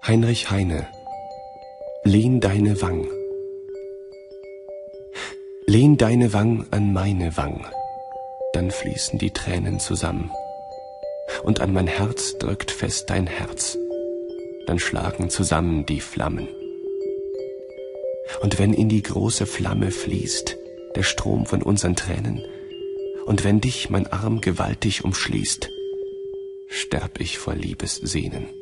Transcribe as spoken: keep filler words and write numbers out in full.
Heinrich Heine, lehn deine Wang. Lehn deine Wang an meine Wang, dann fließen die Tränen zusammen. Und an mein Herz drückt fest dein Herz, dann schlagen zusammen die Flammen. Und wenn in die große Flamme fließt der Strom von unseren Tränen, und wenn dich mein Arm gewaltig umschließt, sterb ich vor Liebessehnen.